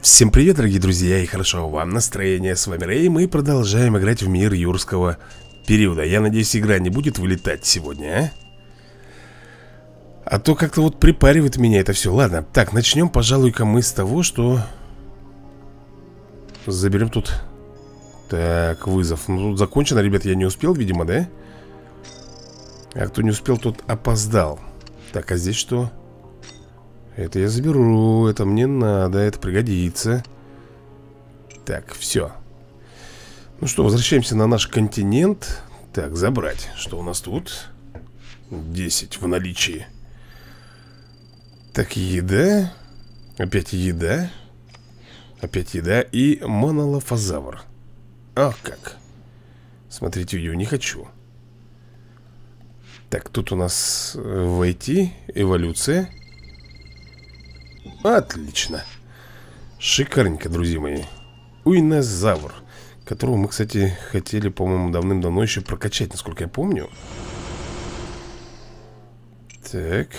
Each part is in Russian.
Всем привет, дорогие друзья, и хорошо вам настроение. С вами Рэй, мы продолжаем играть в мир юрского периода. Я надеюсь, игра не будет вылетать сегодня, а то как-то вот припаривает меня это все. Ладно, так, начнем, пожалуй-ка мы с того, что заберем тут. Так, вызов. Ну, тут закончено, ребят, я не успел, видимо, да? А кто не успел, тот опоздал. Так, а здесь что? Это я заберу, это мне надо, это пригодится. Так, все. Ну что, возвращаемся на наш континент. Так, забрать. Что у нас тут? 10 в наличии. Так, еда. Опять еда. Опять еда и монолофозавр. Ах, как. Смотрите, видео не хочу. Так, тут у нас войти, эволюция. Отлично. Шикарненько, друзья мои. Уйнозавр, которого мы, кстати, хотели, по-моему, давным-давно еще прокачать, насколько я помню. Так.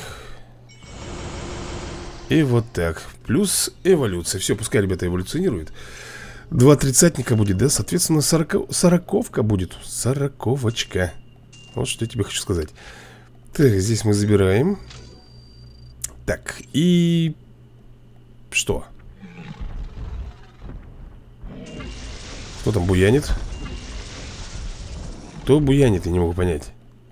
И вот так. Плюс эволюция. Все, пускай ребята эволюционируют. 2 тридцатника будет, да? Соответственно, сороковка будет. Сороковочка. Вот что я тебе хочу сказать. Так, здесь мы забираем. Так, и... Что? Кто там буянит? Кто буянит, я не могу понять.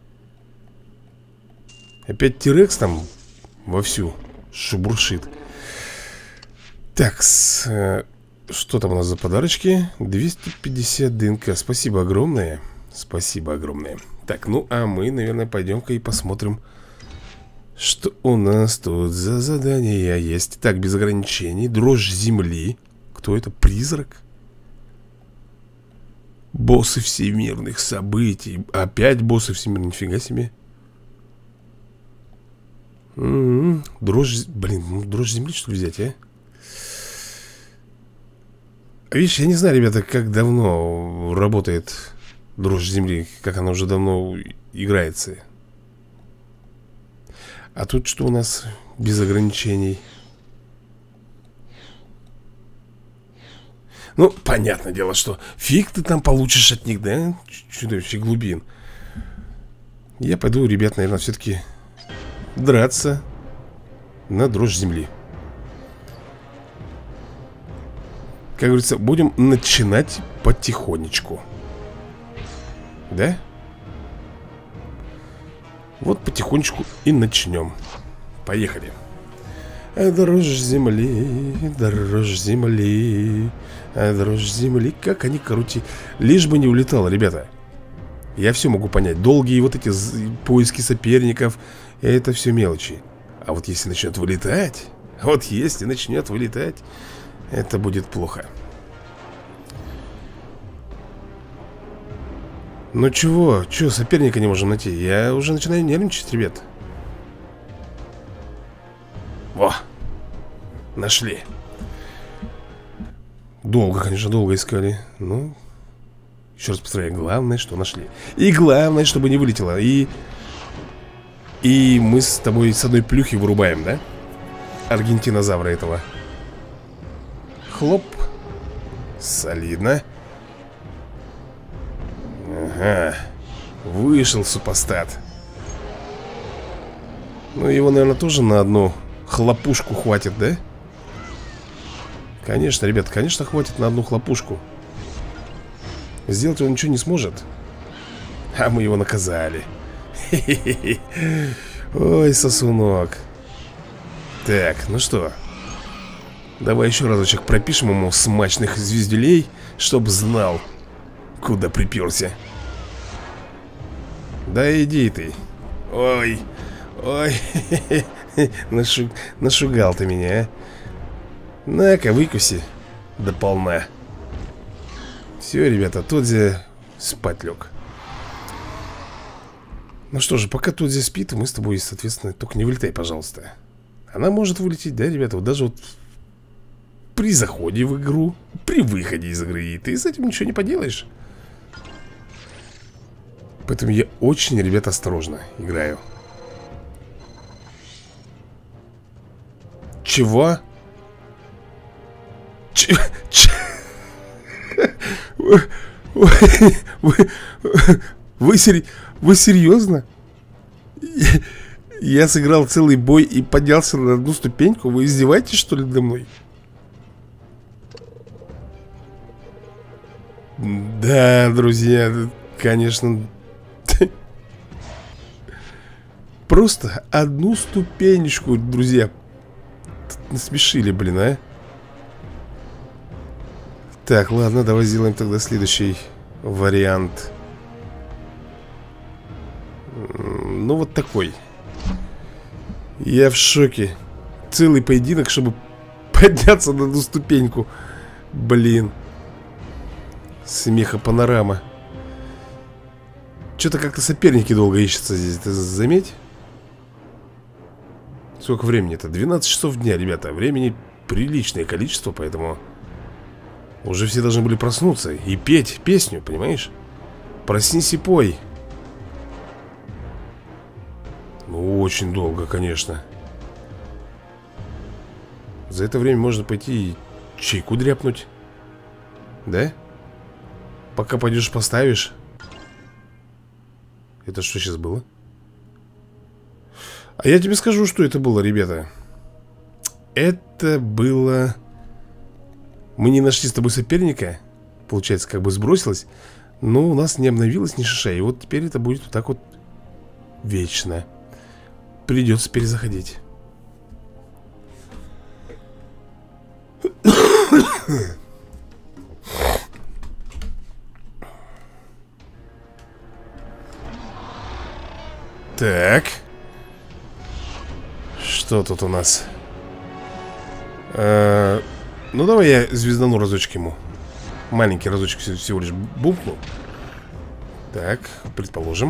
Опять Тирекс там вовсю шебуршит. Так, что там у нас за подарочки? 250 ДНК, спасибо огромное. Спасибо огромное. Так, ну а мы, наверное, пойдем-ка и посмотрим, что у нас тут за задания есть. Так, без ограничений. Дрожь земли. Кто это? Призрак? Боссы всемирных событий. Опять боссы всемирных. Нифига себе. Дрожь... Блин, ну дрожь земли что ли взять, а? Видишь, я не знаю, ребята, как давно работает дрожь земли. Как она уже давно играется. А тут что у нас без ограничений? Ну, понятное дело, что фиг ты там получишь от них, да? Чудовище глубин. Я пойду, ребят, наверное, все-таки драться на дрожь земли. Как говорится, будем начинать потихонечку. Да? Вот потихонечку и начнем. Поехали. Дрожь земли, дрожь земли, дрожь земли. Как они крути. Лишь бы не улетало, ребята. Я все могу понять. Долгие вот эти поиски соперников, это все мелочи. А вот если начнет вылетать, вот если начнет вылетать, это будет плохо. Ну чего соперника не можем найти? Я уже начинаю нервничать, ребят. Во! Нашли. Долго, конечно, долго искали. Ну, еще раз повторяю, главное, что нашли. И главное, чтобы не вылетело. И мы с тобой с одной плюхи вырубаем, да? Аргентинозавра этого. Хлоп. Солидно. Ага, вышел супостат. Ну, его, наверное, тоже на одну хлопушку хватит, да? Конечно, ребят, конечно, хватит на одну хлопушку. Сделать он ничего не сможет. А мы его наказали. Хе-хе-хе. Ой, сосунок. Так, ну что, давай еще разочек пропишем ему смачных звездюлей, чтоб знал, куда приперся. Да иди ты. Ой. Ой. Нашугал ты меня, а. На-ка, выкуси. Да полна. Все, ребята, Тодзи спать лег. Ну что же, пока Тодзи спит, мы с тобой, соответственно, только не вылетай, пожалуйста. Она может вылететь, да, ребята? Вот даже вот при заходе в игру, при выходе из игры, и ты с этим ничего не поделаешь. Поэтому я очень, ребята, осторожно играю. Чего? Ч... Ч... Вы, вы, вы серьезно? Я сыграл целый бой и поднялся на одну ступеньку? Вы издеваетесь, что ли, надо мной? Да, друзья, конечно. Просто одну ступенечку, друзья. Насмешили, блин, а. Так, ладно, давай сделаем тогда следующий вариант. Ну, вот такой. Я в шоке. Целый поединок, чтобы подняться на одну ступеньку. Блин. Смехопанорама. Что-то как-то соперники долго ищутся здесь, ты заметь? Сколько времени-то? 12 часов дня, ребята. Времени приличное количество, поэтому уже все должны были проснуться и петь песню, понимаешь? Проснись и пой. Ну, очень долго, конечно. За это время можно пойти и чайку дряпнуть. Да? Пока пойдешь поставишь. Это что сейчас было? А я тебе скажу, что это было, ребята. Это было... Мы не нашли с тобой соперника. Получается, как бы сбросилось. Но у нас не обновилось ни шиша. И вот теперь это будет вот так вот вечно. Придется перезаходить. Так. Что тут у нас? Ну давай я звездану разочек ему. Маленький разочек всего лишь бухну. Так, предположим.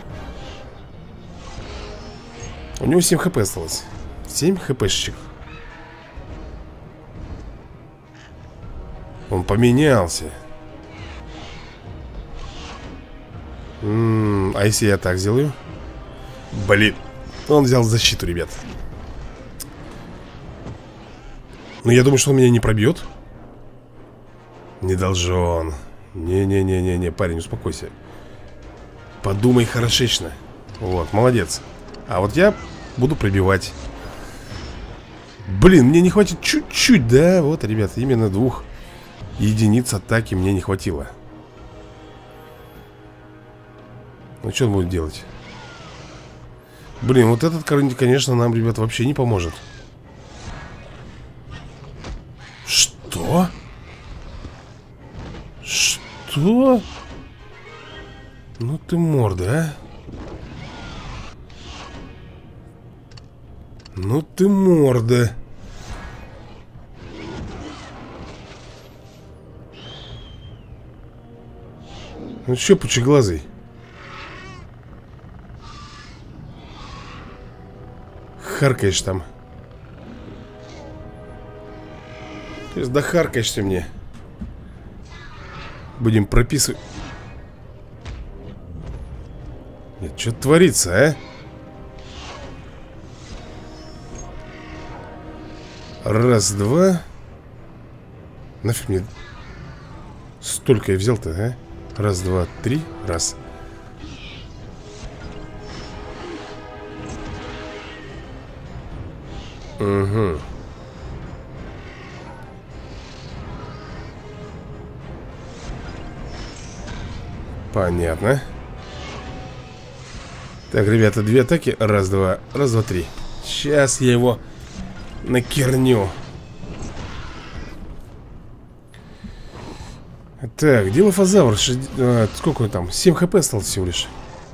У него 7 хп осталось. 7 хпшечек. Он поменялся. А если я так сделаю? Блин, он взял защиту, ребят. Но я думаю, что он меня не пробьет. Не должен. Не-не-не-не-не, парень, успокойся. Подумай хорошечно. Вот, молодец. А вот я буду пробивать. Блин, мне не хватит чуть-чуть, да? Вот, ребят, именно 2 единиц атаки мне не хватило. Ну, что он будет делать? Блин, вот этот, конечно, нам, ребят, вообще не поможет. Что? Что? Ну ты морда, а? Ну ты морда. Ну чё, пучеглазый? Харкаешь там. Да харкаешься мне. Будем прописывать. Нет, что творится, а? Раз, два. Нафиг мне столько я взял-то, а? Раз, два, три. Раз. Угу. Понятно. Так, ребята, 2 атаки. Раз, два, 3. Сейчас я его накерню. Так, Дилофазавр. Сколько он там? 7 хп осталось всего лишь.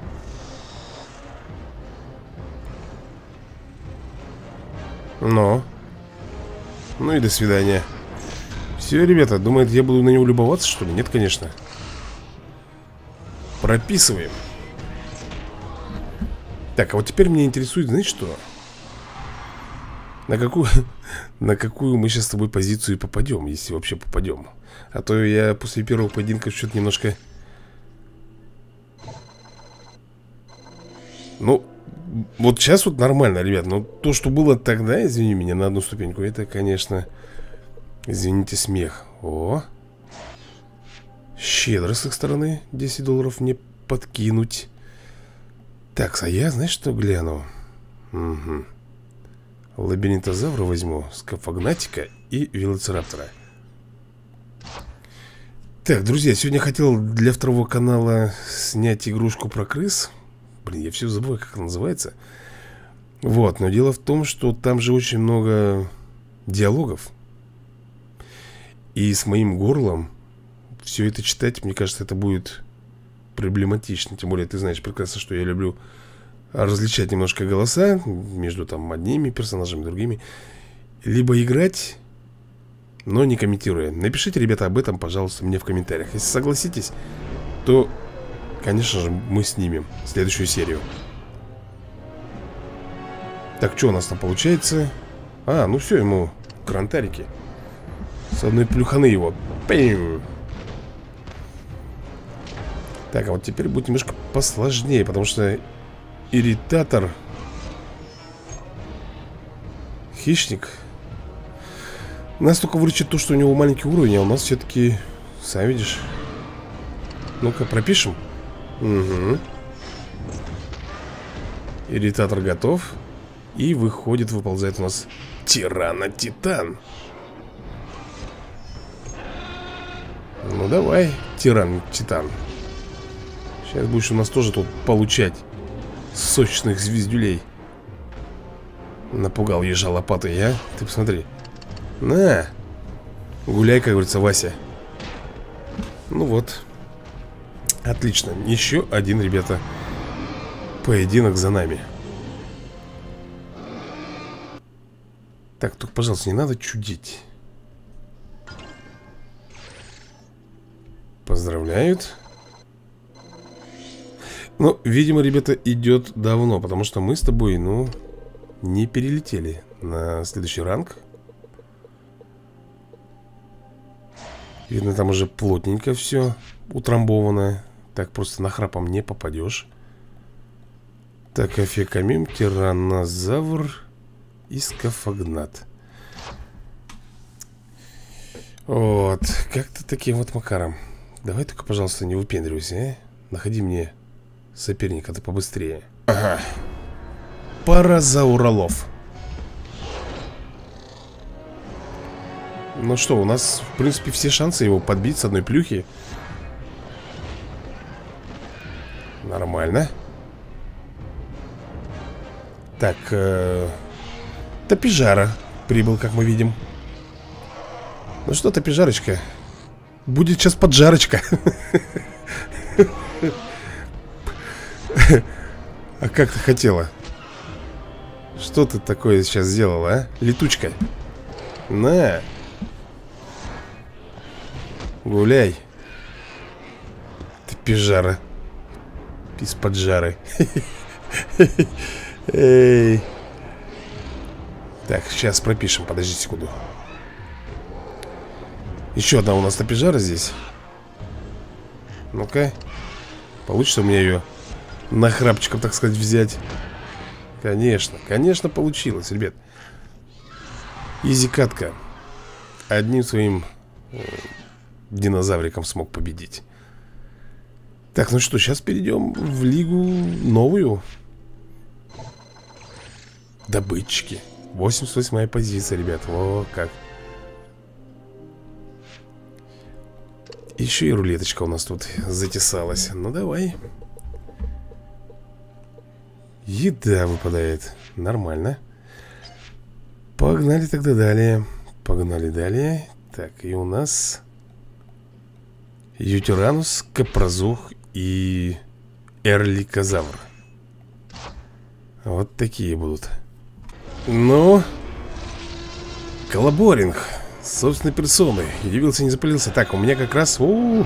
Ну и до свидания. Все, ребята, думают, я буду на него любоваться, что ли? Нет, конечно. Прописываем. Так, а вот теперь меня интересует, знаете что? На какую мы сейчас с тобой позицию попадем, если вообще попадем. А то я после первого поединка что-то немножко... Ну, вот сейчас вот нормально, ребят. Но то, что было тогда, извини меня, на одну ступеньку, это, конечно, Извините, смех. О, щедро с их стороны. 10 долларов мне подкинуть. Так, а я, знаешь, что гляну? Угу. Лабиринтозавра возьму, скафагнатика и велоцираптора. Так, друзья, сегодня хотел для второго канала снять игрушку про крыс. Блин, я все забываю, как она называется. Вот, но дело в том, что там же очень много диалогов. И с моим горлом все это читать, мне кажется, это будет проблематично. Тем более, ты знаешь прекрасно, что я люблю различать немножко голоса между там одними персонажами и другими. Либо играть, но не комментируя. Напишите, ребята, об этом, пожалуйста, мне в комментариях. Если согласитесь, то, конечно же, мы снимем следующую серию. Так, что у нас там получается? А, ну все, ему крантарики. С одной плюханы его. Пим! Так, а вот теперь будет немножко посложнее, потому что ирритатор, хищник, нас только выручит то, что у него маленький уровень, а у нас все-таки, сам видишь. Ну-ка, пропишем. Угу. Ирритатор готов. И выходит, выползает у нас Тирана-Титан. Ну давай, Тиран-Титан. Сейчас будешь у нас тоже тут получать сочных звездюлей. Напугал ежа лопатой, а? Ты посмотри. На! Гуляй, как говорится, Вася. Ну вот. Отлично. Еще один, ребята, поединок за нами. Так, только, пожалуйста, не надо чудить. Поздравляют. Ну, видимо, ребята, идет давно, потому что мы с тобой, ну, не перелетели на следующий ранг. Видно, там уже плотненько все утрамбовано. Так просто нахрапом не попадешь. Так, Афекамим, Тираннозавр и скафагнат. Вот, как-то таким вот макаром. Давай только, пожалуйста, не выпендривайся, а? Находи мне соперника-то побыстрее. Ага. Паразауролов. Ну что, у нас, в принципе, все шансы его подбить с одной плюхи. Нормально. Так, Топижара прибыл, как мы видим. Ну что, Топижарочка, будет сейчас поджарочка. А как ты хотела? Что ты такое сейчас сделала, а? Летучка. На. Гуляй. Топижара. Из-под жары. Эй. Так, сейчас пропишем, подожди секунду. Еще одна у нас Топижара здесь. Ну-ка. Получится у меня ее нахрапчиком, так сказать, взять? Конечно, конечно получилось, ребят. Изи-катка. Одним своим динозавриком смог победить. Так, ну что, сейчас перейдем в лигу новую. Добытчики. 88-я позиция, ребят. Во как. Еще и рулеточка у нас тут затесалась. Ну давай. Еда выпадает. Нормально. Погнали тогда далее. Погнали далее. Так, и у нас Ютиранус, Капрозух и Эрликозавр. Вот такие будут. Ну, Коллаборинг собственной персоной. Явился, не запылился. Так, у меня как раз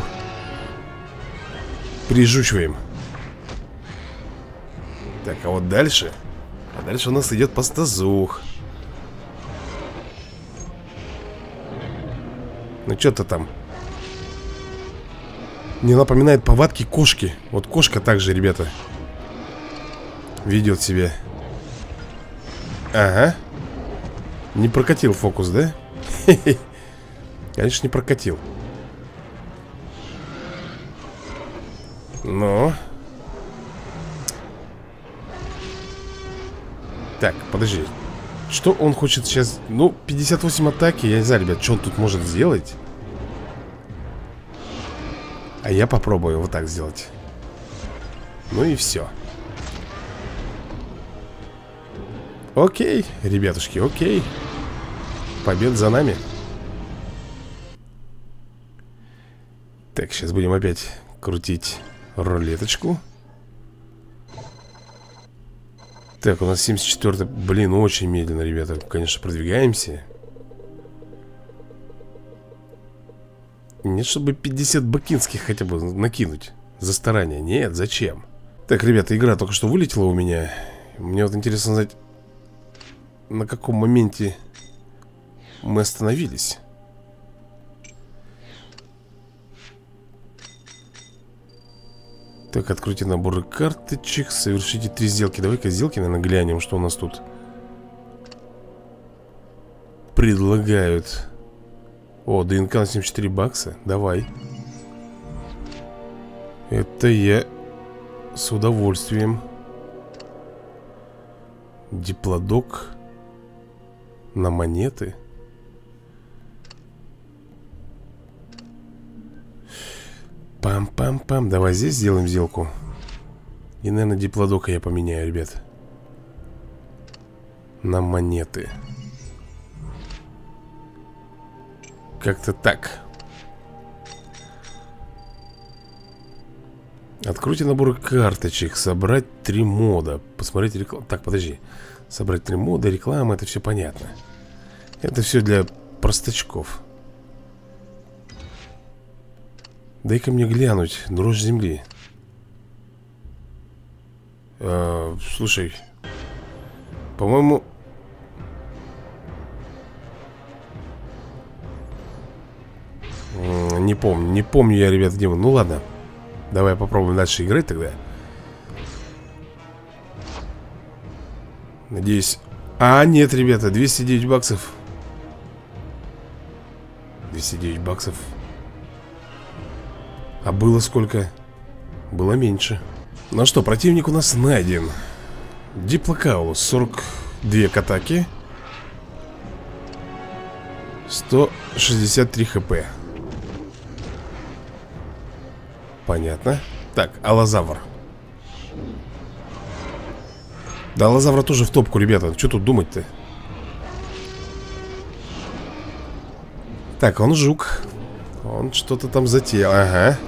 прижучиваем. Так, а вот дальше. А дальше у нас идет пастозух. Ну что-то там мне напоминает повадки кошки. Вот кошка также, ребята, ведет себя. Ага. Не прокатил фокус, да? Конечно, не прокатил. Но... Так, подожди. Что он хочет сейчас? Ну, 58 атаки. Я не знаю, ребят, что он тут может сделать. А я попробую вот так сделать. Ну и все. Окей, ребятушки, окей. Победа за нами. Так, сейчас будем опять крутить рулеточку. Так, у нас 74-й. Блин, очень медленно, ребята. Конечно, продвигаемся. Нет, чтобы 50 бакинских хотя бы накинуть за старание. Нет, зачем? Так, ребята, игра только что вылетела у меня. Мне вот интересно знать, на каком моменте мы остановились. Так, откройте наборы карточек. Совершите 3 сделки. Давай-ка сделки, наверное, глянем, что у нас тут предлагают. О, ДНК на 74 бакса. Давай. Это я с удовольствием. Диплодок на монеты. Пам-пам-пам. Давай здесь сделаем сделку. И, наверное, диплодока я поменяю, ребят. На монеты. Как-то так. Откройте набор карточек. Собрать 3 мода. Посмотреть рекламу. Так, подожди. Собрать 3 мода, реклама, это все понятно. Это все для простачков. Дай-ка мне глянуть. Дрожь земли. Слушай. По-моему... Не помню я, ребят, где мы. Ну ладно. Давай попробуем дальше играть тогда. Надеюсь. А, нет, ребята, 209 баксов. 209 баксов. А было сколько? Было меньше. Ну что, противник у нас найден. Диплокаулус, 42 к атаке. 163 хп. Понятно. Так, аллозавр. Да, аллозавра тоже в топку, ребята. Что тут думать-то? Так, он жук. Он что-то там затеял. Ага.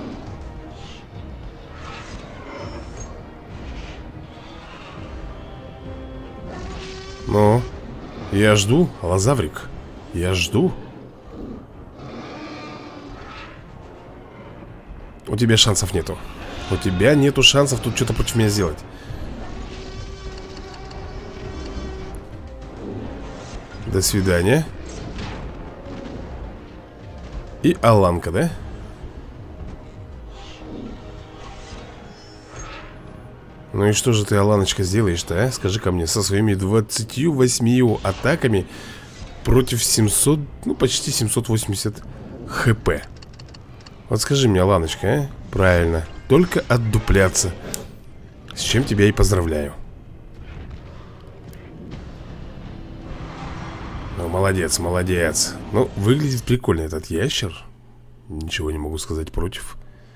Ну, я жду, аллозаврик. Я жду. У тебя шансов нету. У тебя нету шансов тут что-то против меня сделать. До свидания. И Аланка, да? Ну и что же ты, Аланочка, сделаешь-то, а? Скажи-ка мне, со своими 28 атаками против 700, ну почти 780 хп. Вот скажи мне, Аланочка, а? Правильно, только отдупляться. С чем тебя и поздравляю. Ну, молодец, молодец. Ну, выглядит прикольно этот ящер. Ничего не могу сказать против.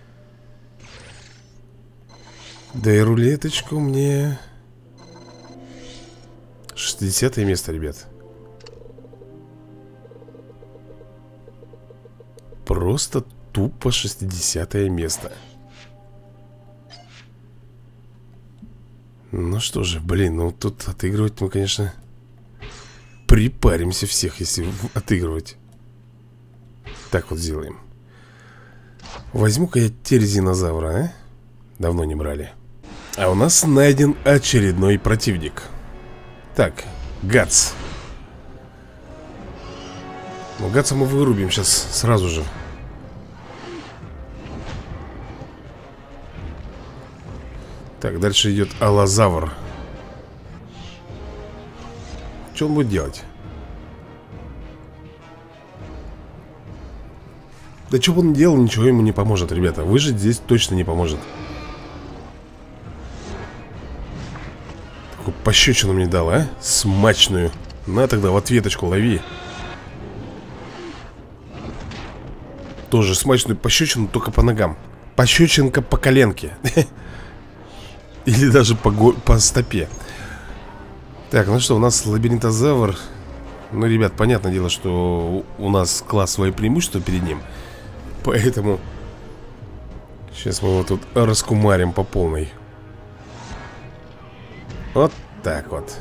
Да и рулеточку мне... 60-е место, ребят. Просто тупо 60-е место. Ну что же, блин, ну тут отыгрывать мы, конечно, припаримся всех, если отыгрывать. Так вот сделаем. Возьму-ка я терезинозавра, а? Давно не брали. А у нас найден очередной противник. Так, Гац. Ну, Гаца мы вырубим сейчас сразу же. Так, дальше идет аллозавр. Что он будет делать? Да что бы он делал, ничего ему не поможет, ребята. Выжить здесь точно не поможет. Такую пощечину мне дал, а? Смачную. На тогда в ответочку лови. Тоже смачную пощечину, только по ногам. Пощечинка по коленке. Или даже по стопе. Так, ну что, у нас лабиринтозавр. Ну, ребят, понятное дело, что у нас классовое преимущество перед ним. Поэтому сейчас мы его тут раскумарим по полной. Вот так вот.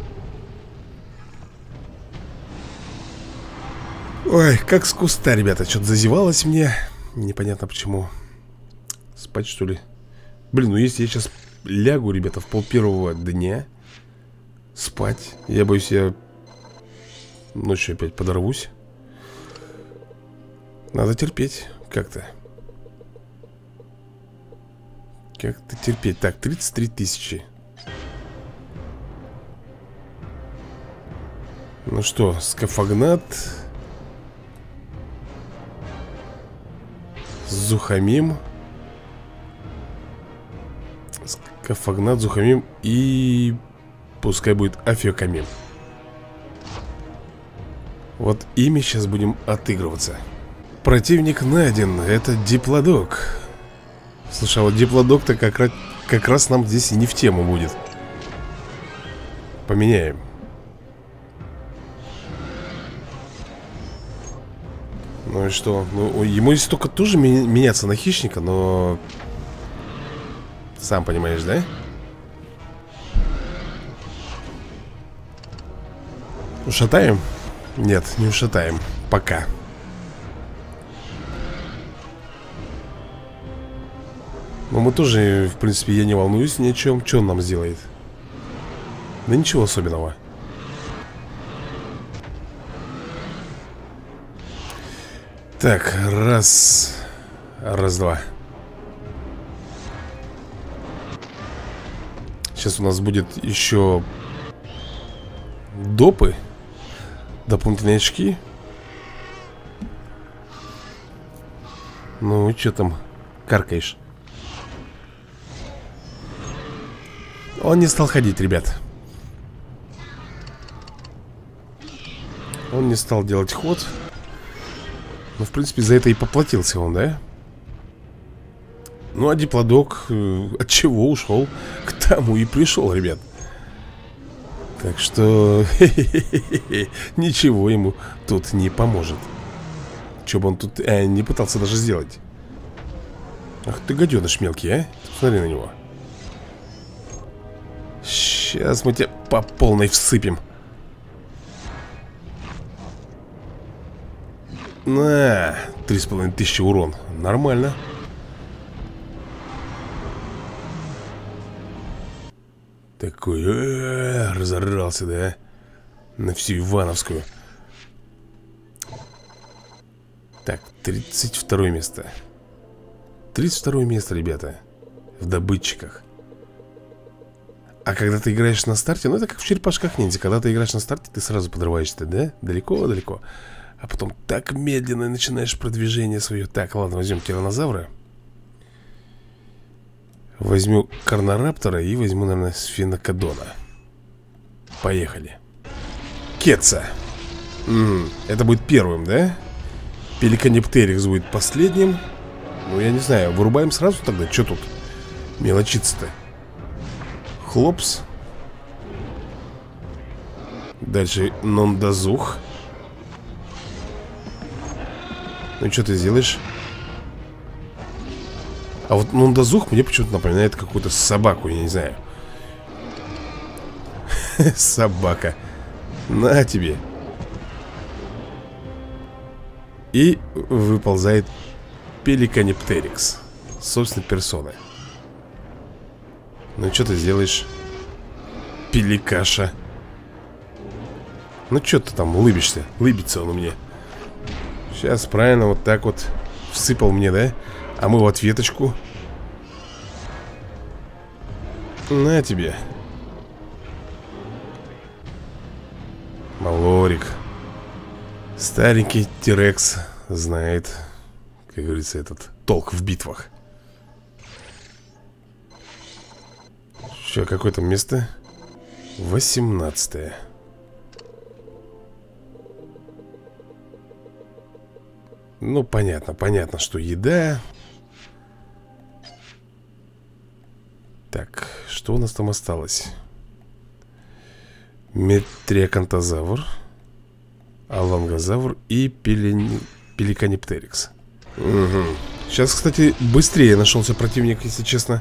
Ой, как с куста, ребята. Что-то зазевалось мне. Непонятно почему. Спать, что ли? Блин, ну если я сейчас лягу, ребята, в 12:30 спать, я боюсь, я ночью опять подорвусь. Надо терпеть как-то. Как-то терпеть. Так, 33 000. Ну что, скафагнат, Зухамим, Скафагнат, Зухамим и пускай будет Афиокамим. Вот ими сейчас будем отыгрываться. Противник найден, это Диплодок. Слушай, а вот Диплодок-то как раз нам здесь и не в тему будет. Поменяем. Ну и что? Ну, ему здесь только тоже меняться на хищника, но... Сам понимаешь, да? Ушатаем? Нет, не ушатаем. Пока. Но мы тоже, в принципе, я не волнуюсь ни о чем. Что он нам сделает? Да ничего особенного. Так, раз, два. Сейчас у нас будет еще допы. Дополнительные очки. Ну, что там каркаешь? Он не стал ходить, ребят. Он не стал делать ход. Ну, в принципе, за это и поплатился он, да? Ну, а Диплодок от чего ушел, к тому и пришел, ребят. Так что ничего ему тут не поможет. Что бы он тут не пытался даже сделать. Ах ты гаденыш мелкий, а? Смотри на него. Сейчас мы тебя по полной всыпем. На, 3500 урон. Нормально. Такой, разорался, да? На всю Ивановскую. Так, 32 место. 32 место, ребята. В добытчиках. А когда ты играешь на старте, ну это как в черепашках ниндзя. Когда ты играешь на старте, ты сразу подрываешься, да? Далеко-далеко. А потом так медленно начинаешь продвижение свое. Так, ладно, возьмем тираннозавра. Возьму Карнораптора и возьму, наверное, Сфинокодона. Поехали. Кетца. Это будет первым, да? Пеликаниптерикс будет последним. Ну, я не знаю, вырубаем сразу тогда? Что тут мелочиться-то? Хлопс. Дальше Нондазух. Ну, что ты сделаешь? А вот Нондазух мне почему-то напоминает какую-то собаку, я не знаю. Собака. На тебе. И выползает Пеликаниптерикс. Собственно, персона. Ну, что ты сделаешь? Пеликаша. Ну, что ты там лыбишься? Лыбится он у меня. Сейчас правильно вот так вот всыпал мне, да? А мы в ответочку. На тебе. Малорик. Старенький Тирекс знает, как говорится, этот толк в битвах. Еще какое-то место. 18-е. Ну, понятно, что еда. Так, что у нас там осталось? Метриакантозавр, алангозавр и пеликаниптерикс. Угу. Сейчас, кстати, быстрее нашелся противник, если честно.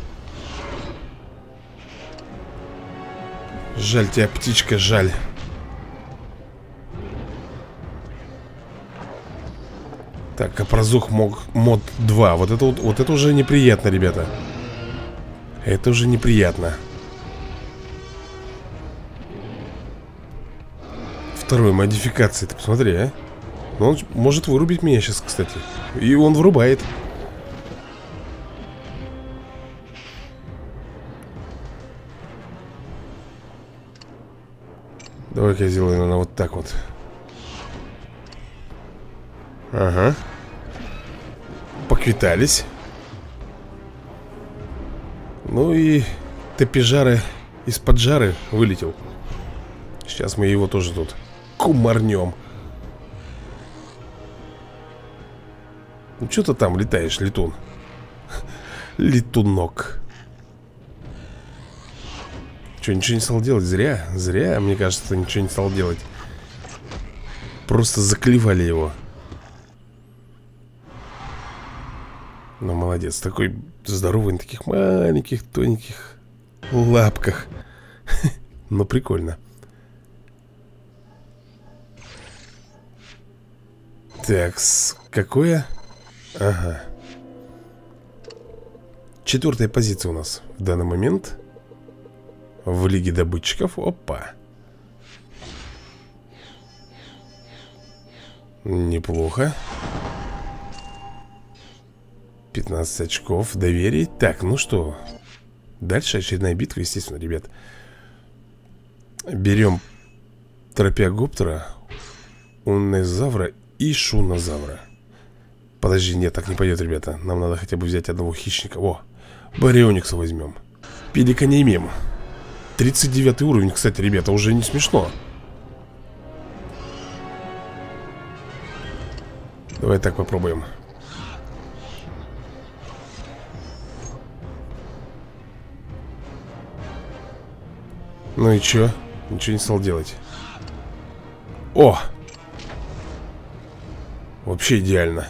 Жаль тебя, птичка, жаль. Так, Капрозух мод 2. Вот это уже неприятно, ребята. Это уже неприятно. Второй модификации, ты посмотри, а. Он может вырубить меня сейчас, кстати. И он вырубает. Давай-ка я сделаю, наверное, вот так вот. Ага. Поквитались. Ну и Топижары из-под жары вылетел. Сейчас мы его тоже тут кумарнем. Ну что ты там летаешь, летун? Летунок. Что, ничего не стал делать? Зря? Зря, мне кажется, ничего не стал делать. Просто заклевали его. Ну, молодец. Такой здоровый на таких маленьких, тоненьких лапках. Ну, прикольно. Так, какое? Ага. 4-я позиция у нас в данный момент в Лиге добытчиков. Опа. Неплохо. 15 очков доверий. Так, ну что, дальше очередная битва, естественно, ребят. Берем Тропиогоптера, Уннезавра и Шунозавра. Подожди, нет, так не пойдет, ребята. Нам надо хотя бы взять одного хищника. О, Барионикса возьмем. Пеликанемим. 39 уровень, кстати, ребята, уже не смешно. Давай так попробуем. Ну и чё? Ничего не стал делать. О! Вообще идеально.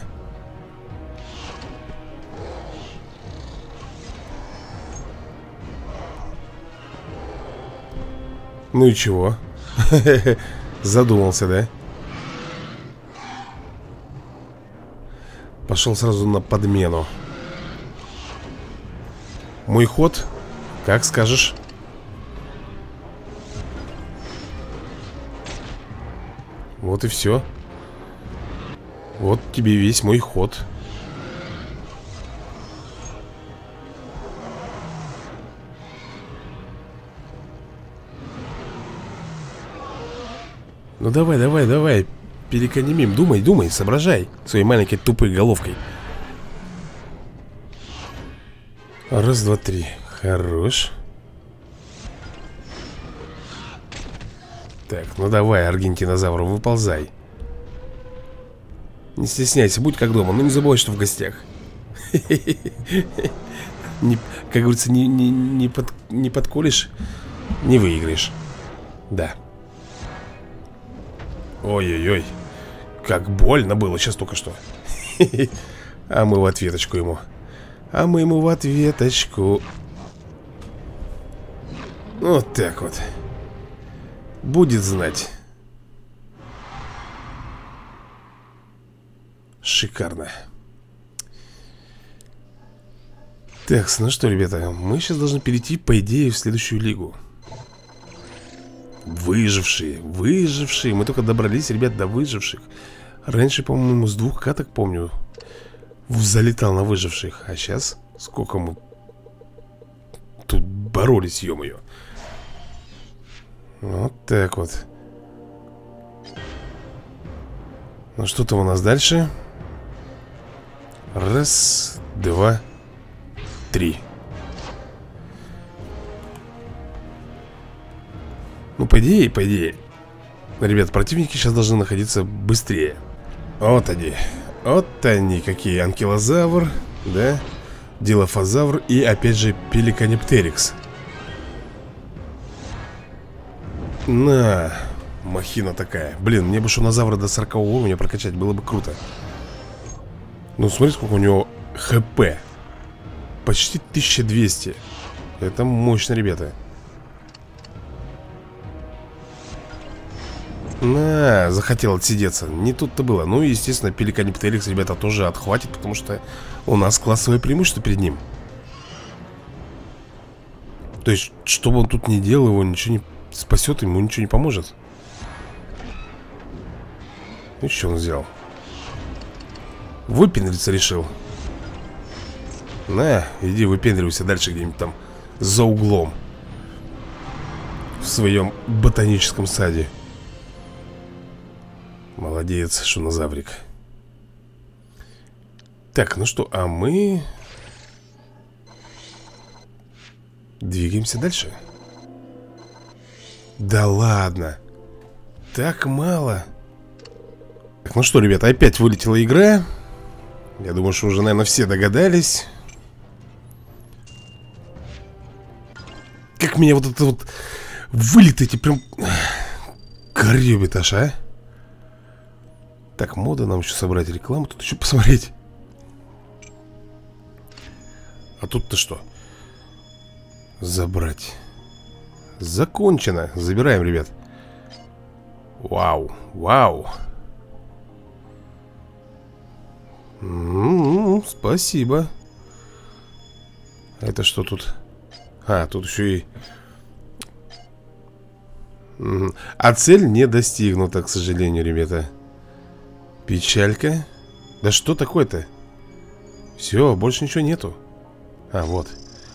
Ну и чего? Задумался, да? Пошел сразу на подмену. Мой ход? Как скажешь. Вот и все. Вот тебе весь мой ход. Ну давай, давай, давай. Пеликанемим, думай, думай, соображай своей маленькой тупой головкой. Раз, два, три. Хорош. Так, ну давай, аргентинозавр, выползай. Не стесняйся, будь как дома, но не забывай, что в гостях. Как говорится, не подколешь, не выиграешь. Да. Ой-ой-ой. Как больно было сейчас только что. А мы в ответочку ему. А мы ему в ответочку. Вот так вот. Будет знать. Шикарно. Так, ну что, ребята, мы сейчас должны перейти, по идее, в следующую лигу. Выжившие, выжившие. Мы только добрались, ребят, до выживших. Раньше, по-моему, с 2 каток, помню, залетал на выживших. А сейчас сколько мы тут боролись, ё-моё. Вот так вот. Ну что там у нас дальше? Раз, два, три. Ну, по идее, ребят, противники сейчас должны находиться быстрее. Вот они какие. Анкилозавр, да, Дилофазавр и опять же Пеликаниптерикс. На, махина такая. Блин, мне бы шунозавра до 40 уровня прокачать, было бы круто. Ну, смотри, сколько у него ХП. Почти 1200. Это мощно, ребята. На, захотел отсидеться. Не тут-то было. Ну и, естественно, Пеликаниптерикс, ребята, тоже отхватит, потому что у нас классовое преимущество перед ним. То есть, что бы он тут ни делал, его ничего не спасет, ему ничего не поможет. И что он сделал? Выпендриться решил. На, иди выпендривайся дальше где-нибудь там за углом в своем ботаническом саде. Молодец, шунозаврик. Так, ну что, а мы двигаемся дальше. Да ладно. Так мало. Так, ну что, ребята, опять вылетела игра. Я думаю, что уже, наверное, все догадались. Как меня вот это вот вылеты эти прям корёбит аж, а? Так, мода, нам еще собрать рекламу. Тут еще посмотреть. А тут-то что? Забрать. Закончено. Забираем, ребят. Вау, вау. Спасибо. Это что тут? А, тут еще и... А цель не достигнута, к сожалению, ребята. Печалька. Да что такое-то? Все, больше ничего нету. А, вот.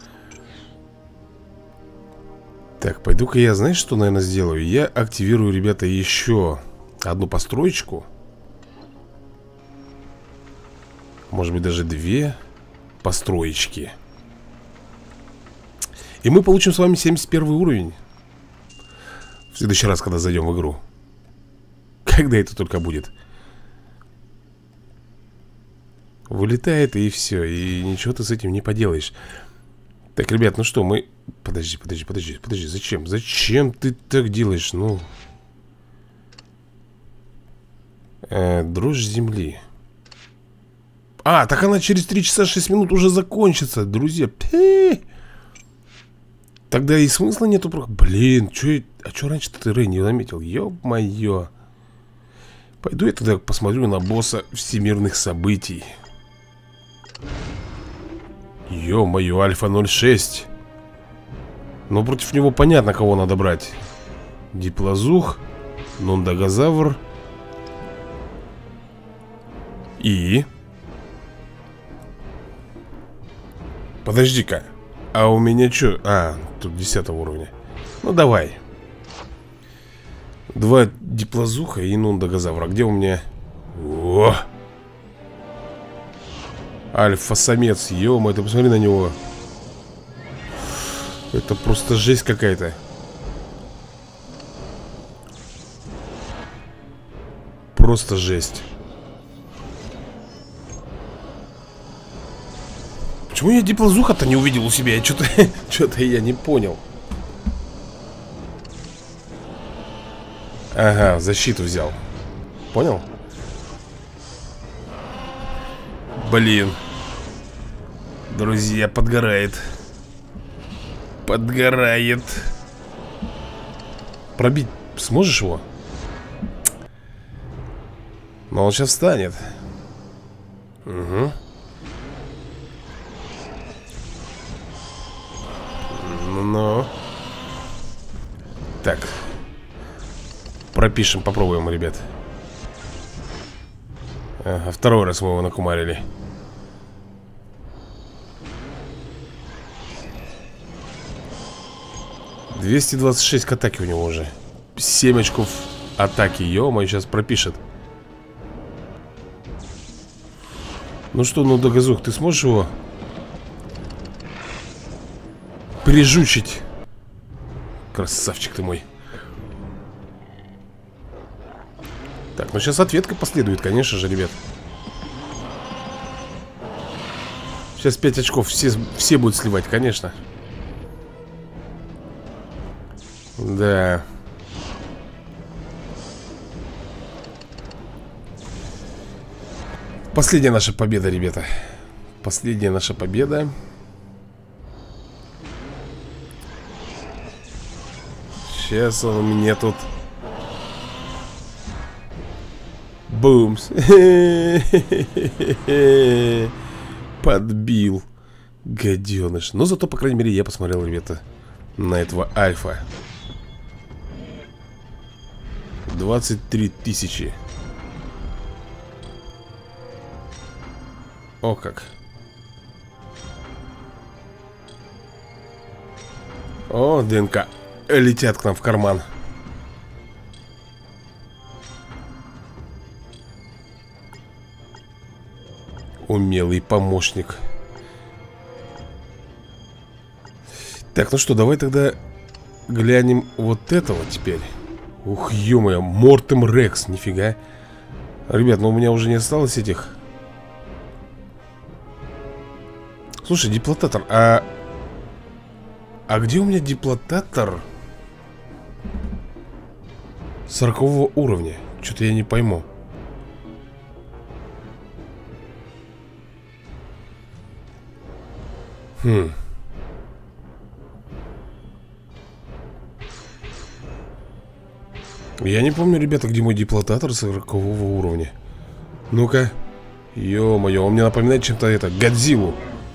Так, пойду-ка я, знаешь, что, наверное, сделаю? Я активирую, ребята, еще одну построечку. Может быть, даже две построечки. И мы получим с вами 71 уровень. В следующий раз, когда зайдем в игру. Когда это только будет. Вылетает и все. И ничего ты с этим не поделаешь. Так, ребят, ну что, мы... Подожди. Зачем? Зачем ты так делаешь? Ну... дрожь земли. А, так она через 3 часа 6 минут уже закончится, друзья. Тогда и смысла нету. Блин, а что раньше ты, Рэй, не заметил? Ё-моё. Пойду я тогда посмотрю на босса всемирных событий. Ё-моё, Альфа-06. Но против него понятно, кого надо брать. Диплозух, Нондагозавр. И... Подожди-ка. А у меня что? А, тут 10 уровня. Ну давай. 2 диплозуха и Нондагозавра. Где у меня? О! Альфа-самец. Ё-моё, ты посмотри на него. Это просто жесть какая-то. Просто жесть. Почему я диплозуха-то не увидел у себя? Я что-то я не понял. Ага, защиту взял. Понял? Блин. Друзья, подгорает. Подгорает. Пробить сможешь его? Но он сейчас встанет. Угу. Ну. Так. Пропишем, попробуем, ребят. Ага, второй раз мы его накумарили. $226 к атаке у него уже. 7 очков атаки. Ё-моё, сейчас пропишет. Ну что, ну, Дагазух, ты сможешь его прижучить? Красавчик ты мой. Так, ну сейчас ответка последует, конечно же, ребят. Сейчас 5 очков все будут сливать, конечно. Да. Последняя наша победа, ребята. Последняя наша победа. Сейчас он мне тут... Бумс. Подбил. Гаденыш. Но зато, по крайней мере, я посмотрел, ребята, на этого Альфа. 23 тысячи. О как. О, ДНК летят к нам в карман. Умелый помощник. Так, ну что, давай тогда глянем вот этого теперь. Ух, ё-моё, Мортем Рекс, нифига. Ребят, ну у меня уже не осталось этих. Слушай, деплотатор, а где у меня деплотатор 40-го уровня? Что-то я не пойму. Я не помню, ребята, где мой деплотатор 40-го уровня. Ну-ка. Ё-моё, он мне напоминает чем-то это, Годзиллу.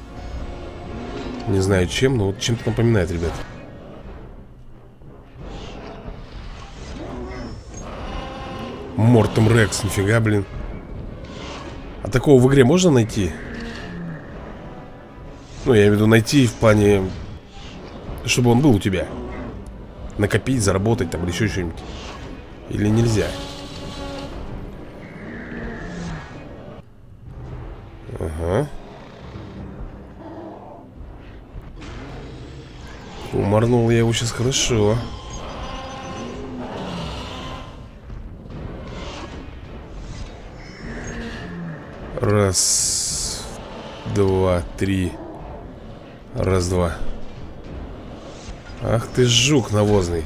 Не знаю чем, но вот чем-то напоминает, ребят. Мортем Рекс, нифига, блин. А такого в игре можно найти? Ну, я имею в виду найти в плане, чтобы он был у тебя. Накопить, заработать там или еще что-нибудь. Или нельзя? Ага. Уморнул я его сейчас хорошо. Раз, два, три. Раз, два. Ах ты жук навозный.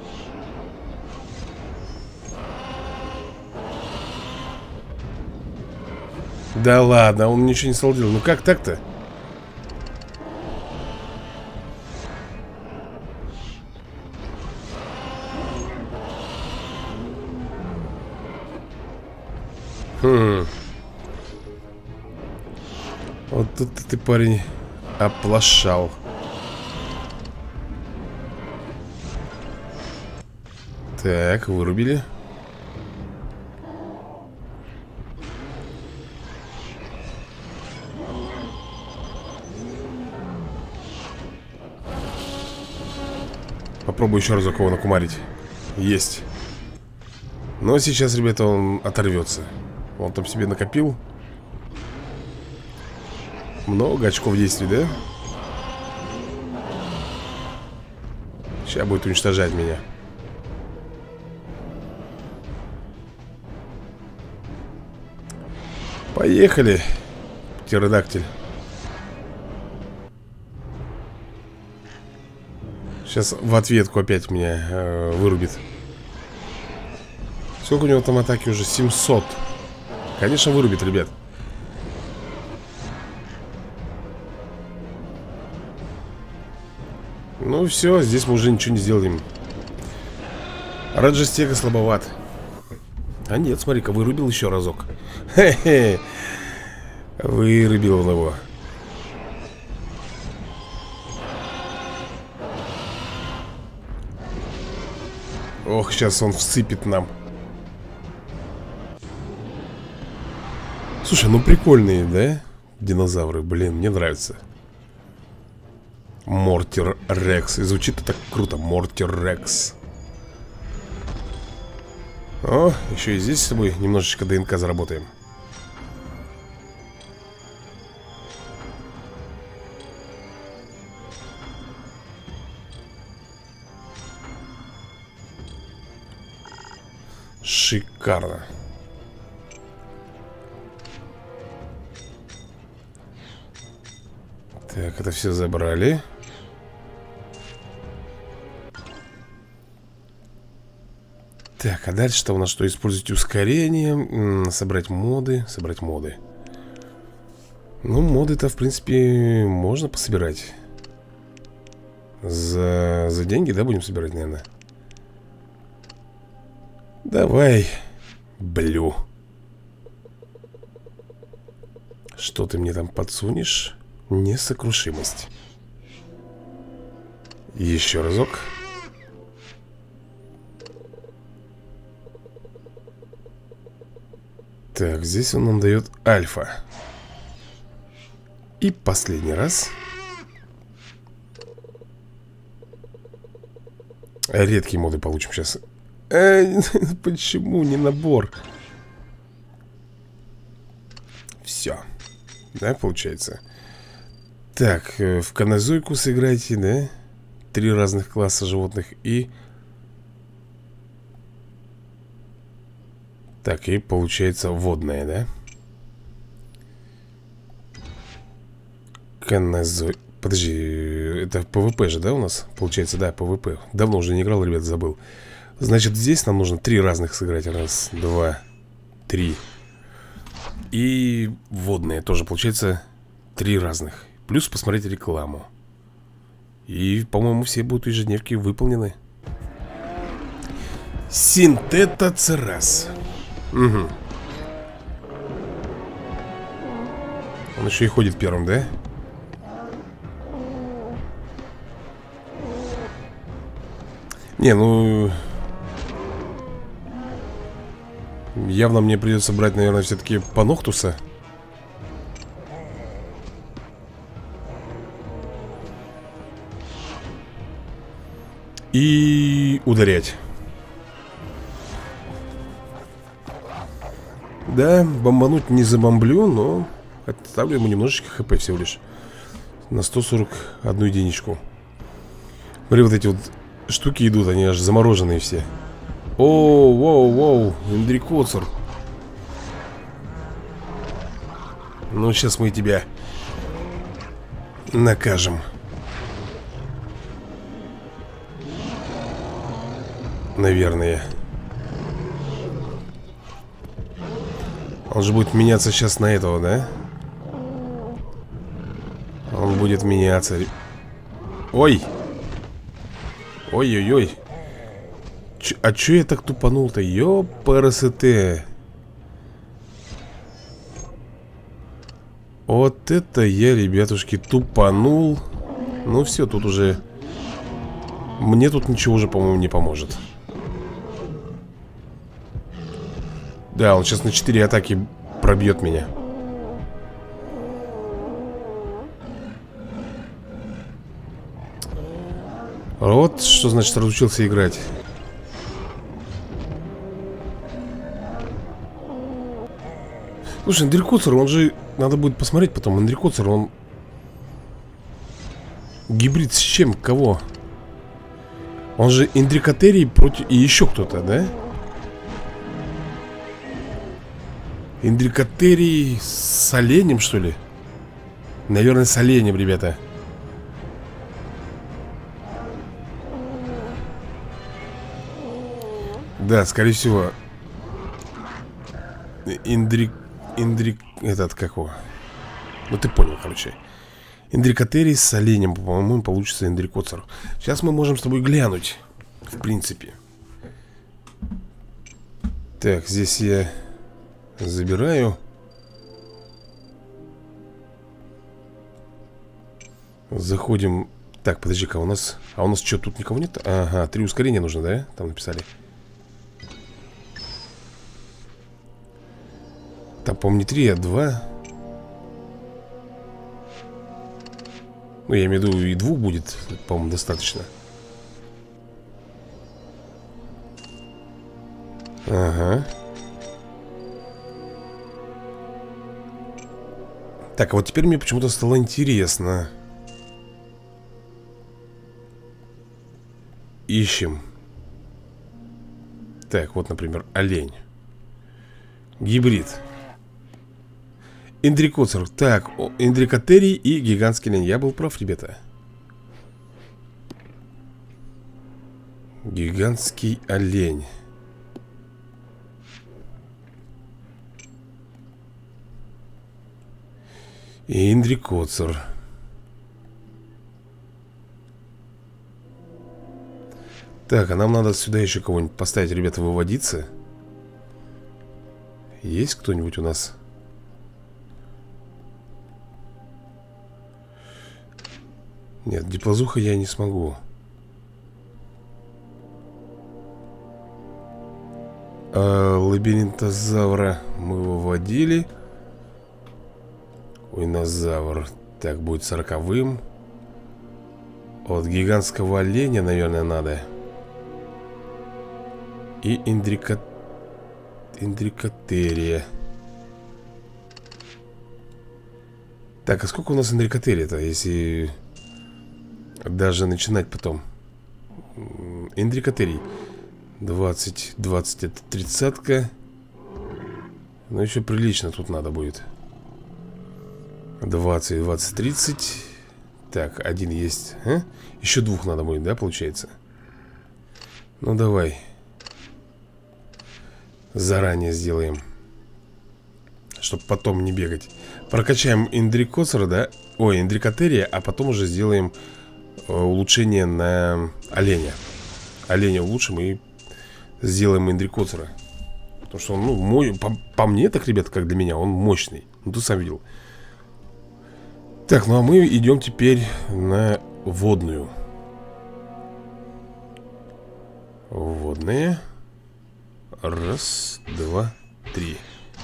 Да ладно, он ничего не стал делать. Ну как так-то? Вот тут ты, парень, оплошал. Так, вырубили. Попробую еще разок его накумарить. Есть. Но сейчас, ребята, он оторвется. Он там себе накопил много очков действий, да? Сейчас будет уничтожать меня. Поехали, птеродактиль. Сейчас в ответку опять меня вырубит. Сколько у него там атаки уже? 700. Конечно, вырубит, ребят. Ну все, здесь мы уже ничего не сделаем. Раджастега слабоват. А нет, смотри-ка, вырубил еще разок. Хе-хе. Вырубил он его. Ох, сейчас он всыпет нам. Слушай, ну прикольные, да? Динозавры, блин, мне нравится. Мортем Рекс. И звучит так круто. Мортем Рекс. О, еще и здесь с тобой немножечко ДНК заработаем. Шикарно. Так, это все забрали. Так, а дальше-то у нас что? Использовать ускорение, собрать моды. Собрать моды. Ну, моды-то, в принципе, можно пособирать. За деньги, да, будем собирать, наверное. Давай, блю. Что ты мне там подсунешь? Несокрушимость. Еще разок. Так, здесь он нам дает альфа. И последний раз. Редкие моды получим сейчас. Почему не набор? Все. Да, получается. Так, в канозойку сыграйте, да? 3 разных класса животных и... Так, и получается водная, да? Канозой... Подожди, это ПВП же, да, у нас? Получается, да, ПВП. Давно уже не играл, ребят, забыл. Значит, здесь нам нужно 3 разных сыграть. Раз, два, 3. И водные тоже, получается, 3 разных. Плюс посмотреть рекламу. И, по-моему, все будут ежедневки выполнены. Синтетоцерас. Угу. Он еще и ходит первым, да? Не, ну... Явно мне придется брать, наверное, все-таки Паноктуса. И ударять. Да, бомбануть не забомблю, но отставлю ему немножечко хп всего лишь. На 141 единичку. Смотри, вот эти вот штуки идут, они аж замороженные все. Оу, воу, воу, Индрикоцер. Ну, сейчас мы тебя накажем. Наверное. Он же будет меняться сейчас на этого, да? Он будет меняться. Ой! Ой-ой-ой. А чё я так тупанул-то? Ёпарасоте. Вот это я, ребятушки, тупанул. Ну все, тут уже... Мне тут ничего уже, по-моему, не поможет. Да, он сейчас на 4 атаки пробьет меня. Вот что значит разучился играть. Слушай, Индрикоцер, он же... Надо будет посмотреть потом. Индрикоцер, он... Гибрид с чем? Кого? Он же Индрикотерий против... И еще кто-то, да? Индрикотерий с оленем, что ли? Наверное, с оленем, ребята. Да, скорее всего. Этот, как его? Ну, ты понял, короче. Индрикотерий с оленем, по-моему, получится Индрикоцер. Сейчас мы можем с тобой глянуть. В принципе. Так, здесь я забираю. Заходим. Так, подожди-ка, у нас... А у нас что, тут никого нет? Ага, 3 ускорения нужно, да? Там написали. Там, по-моему, не 3, а 2. Ну, я имею в виду, и 2 будет, по-моему, достаточно. Ага. Так, а вот теперь мне почему-то стало интересно. Ищем. Так, вот, например, олень. Гибрид. Индрикоцер. Так, индрикотерий и гигантский олень. Я был прав, ребята. Гигантский олень. И индрикоцер. Так, а нам надо сюда еще кого-нибудь поставить, ребята, выводиться. Есть кто-нибудь у нас? Нет, диплозуха я не смогу. Лабиринтозавра мы выводили. Уинозавр. Так, будет 40-м. От гигантского оленя, наверное, надо. И индрикотерия. Так, а сколько у нас индрикотерия-то, если даже начинать потом? Индрикотерий 20, 20 это 30-ка. Но еще прилично тут надо будет. 20, 20, 30. Так, один есть, а? Еще двух надо будет, да, получается? Ну, давай заранее сделаем, чтобы потом не бегать. Прокачаем индрикоцера, да? Ой, индрикотерия, а потом уже сделаем улучшение на оленя. Оленя улучшим и сделаем индрикоцера. Потому что он, ну, по мне так, ребята, как для меня, он мощный. Ну, ты сам видел. Так, ну а мы идем теперь на водную. Водная. Раз, два, три.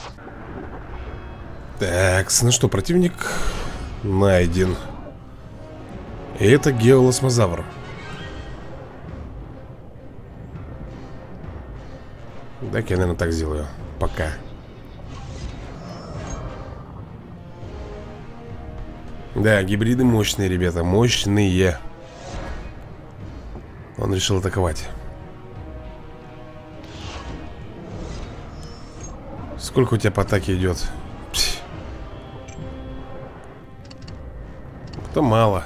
Так, ну что, противник найден. И это геолосмозавр. Так, я, наверное, так сделаю. Пока. Да, гибриды мощные, ребята, мощные. Он решил атаковать. Сколько у тебя по атаке идет? Это мало.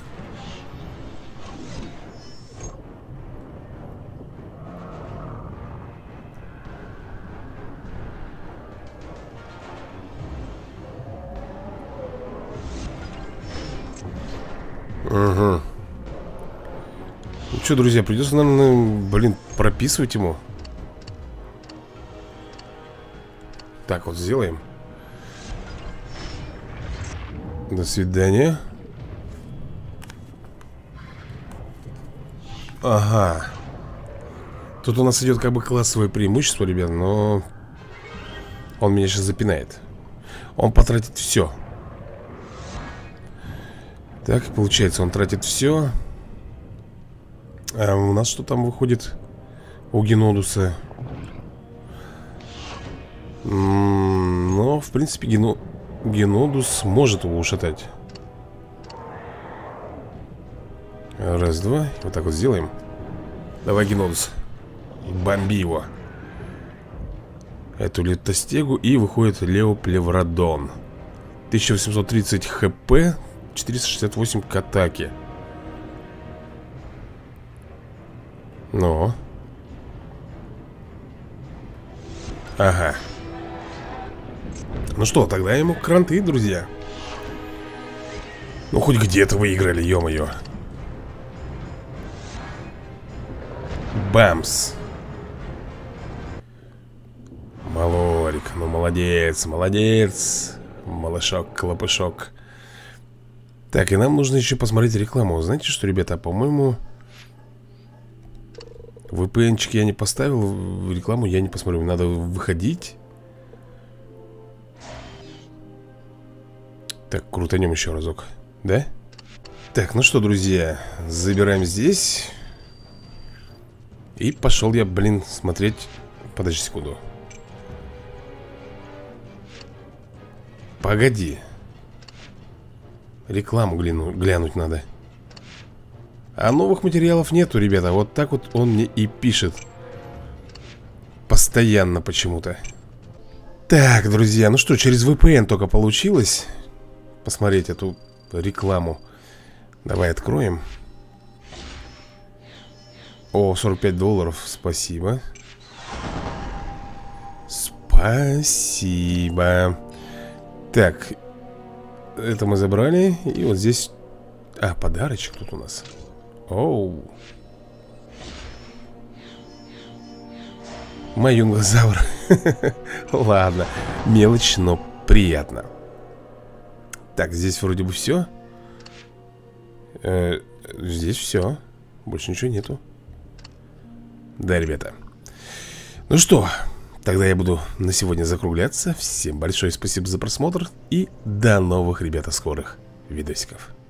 Угу. Ну что, друзья, придется, наверное, блин, прописывать ему. Так вот сделаем. До свидания. Ага. Тут у нас идет как бы классовое преимущество, ребят, но он меня сейчас запинает. Он потратит все. Так, получается, он тратит все. А у нас что там выходит у Генодуса? Но, в принципе, Генодус может его ушатать. Раз, два. Вот так вот сделаем. Давай, Генодус, бомби его. Эту летостегу. И выходит Леоплеврадон. 1830 хп, 468 к атаке. Ну. Ага. Ну что, тогда ему кранты, друзья. Ну, хоть где-то выиграли, ё-моё. Бамс. Малорик, ну молодец, молодец. Малышок, клопышок. Так, и нам нужно еще посмотреть рекламу. Знаете что, ребята, по-моему, VPN-чик я не поставил, рекламу я не посмотрю. Надо выходить. Так, крутанем еще разок. Да? Так, ну что, друзья, забираем здесь. И пошел я, блин, смотреть. Подожди секунду. Погоди. Рекламу глянуть надо. А новых материалов нету, ребята. Вот так вот он мне и пишет. постоянно почему-то. Так, друзья, ну что, через VPN только получилось посмотреть эту рекламу. Давай откроем. О, $45, спасибо. Спасибо. Так, это мы забрали. И вот здесь... А, подарочек тут у нас. Оу. Маюнгозавр. Ладно, мелочь, но приятно. Так, здесь вроде бы все. Здесь все. Больше ничего нету. Да, ребята. Ну что, тогда я буду на сегодня закругляться. Всем большое спасибо за просмотр. И до новых, ребята, скорых видосиков.